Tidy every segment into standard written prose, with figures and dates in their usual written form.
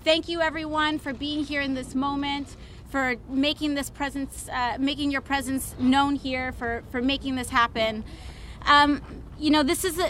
thank you everyone for being here in this moment, for making this presence, making your presence known here, for making this happen. You know, this is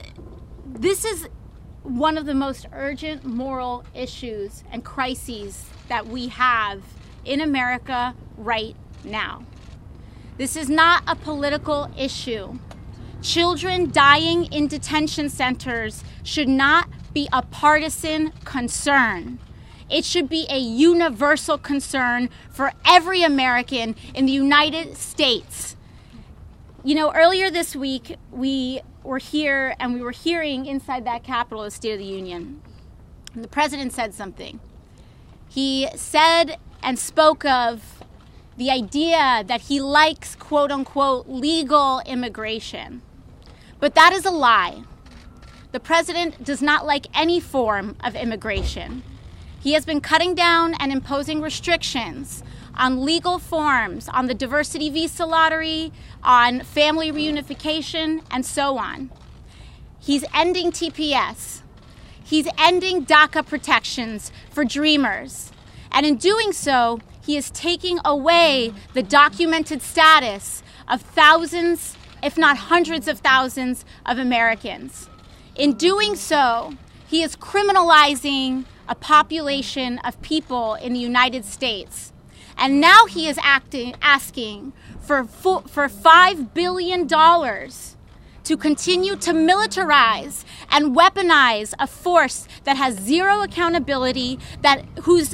one of the most urgent moral issues and crises that we have in America right now. This is not a political issue. Children dying in detention centers should not be a partisan concern. It should be a universal concern for every American in the United States. You know, earlier this week, we were here and we were hearing inside that Capitol the State of the Union. And the president said something. He said and spoke of the idea that he likes, quote unquote, legal immigration. But that is a lie. The president does not like any form of immigration. He has been cutting down and imposing restrictions on legal forms, on the diversity visa lottery, on family reunification, and so on. He's ending TPS. He's ending DACA protections for dreamers. And in doing so, he is taking away the documented status of thousands, if not hundreds of thousands, of Americans. In doing so, he is criminalizing a population of people in the United States. And now he is asking for $5 billion to continue to militarize and weaponize a force that has zero accountability, whose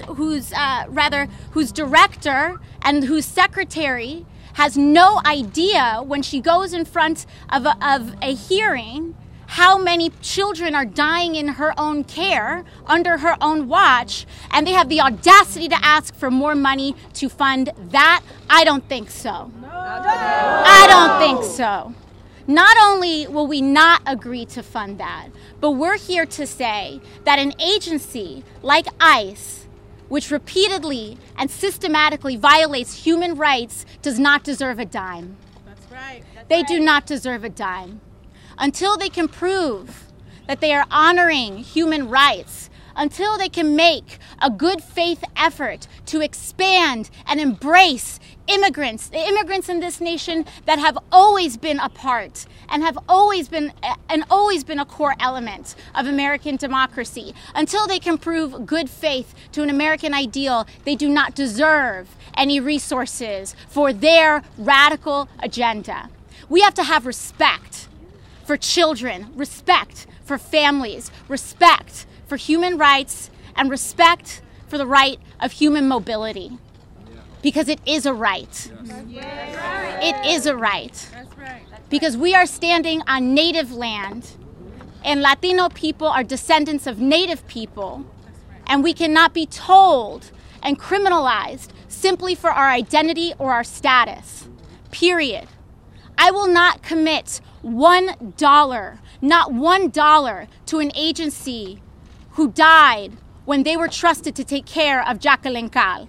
director and whose secretary has no idea when she goes in front of a hearing how many children are dying in her own care under her own watch, and they have the audacity to ask for more money to fund that? I don't think so. No. I don't think so. Not only will we not agree to fund that, but we're here to say that an agency like ICE, which repeatedly and systematically violates human rights, does not deserve a dime. That's right. They do not deserve a dime. Until they can prove that they are honoring human rights, until they can make a good faith effort to expand and embrace immigrants, the immigrants in this nation that have always been a part and have always been a core element of American democracy, until they can prove good faith to an American ideal, they do not deserve any resources for their radical agenda. We have to have respect for children, respect for families, respect for human rights, and respect for the right of human mobility. Because it is a right. It is a right. Because we are standing on native land, and Latino people are descendants of native people, and we cannot be told and criminalized simply for our identity or our status. Period. I will not commit $1, not $1, to an agency who died when they were trusted to take care of Jacqueline Cal.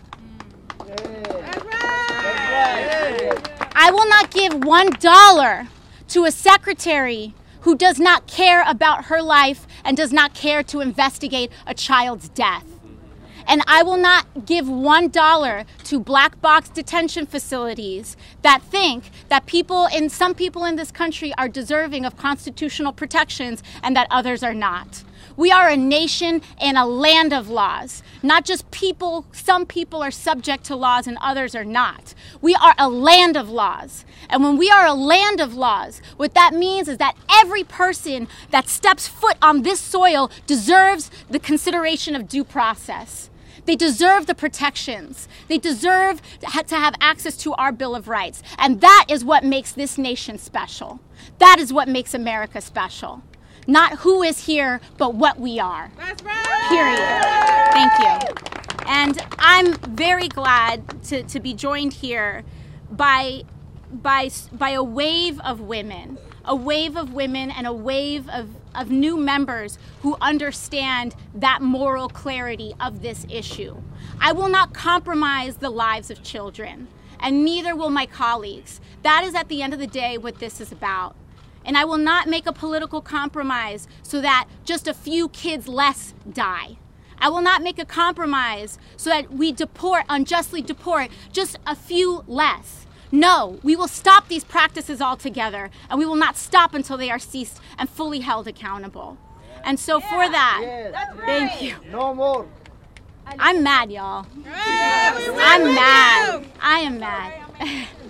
I will not give $1 to a secretary who does not care about her life and does not care to investigate a child's death. And I will not give $1 to black box detention facilities that think that some people in this country are deserving of constitutional protections and that others are not. We are a nation and a land of laws. Not just people, some people are subject to laws and others are not. We are a land of laws. And when we are a land of laws, what that means is that every person that steps foot on this soil deserves the consideration of due process. They deserve the protections. They deserve to have access to our Bill of Rights. And that is what makes this nation special. That is what makes America special. Not who is here, but what we are. That's right. Period. Thank you. And I'm very glad to be joined here by a wave of women and a wave of new members who understand that moral clarity of this issue. I will not compromise the lives of children, and neither will my colleagues. That is, at the end of the day, what this is about. And I will not make a political compromise so that just a few kids less die. I will not make a compromise so that we unjustly deport just a few less. No, we will stop these practices altogether, and we will not stop until they are ceased and fully held accountable. And so for that, thank you. No more. I'm mad, y'all. I'm mad. I am mad.